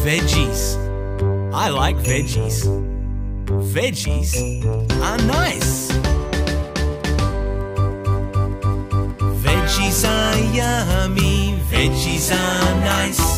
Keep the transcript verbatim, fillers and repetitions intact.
Veggies. I like veggies. Veggies are nice. Veggies are yummy. Veggies are nice.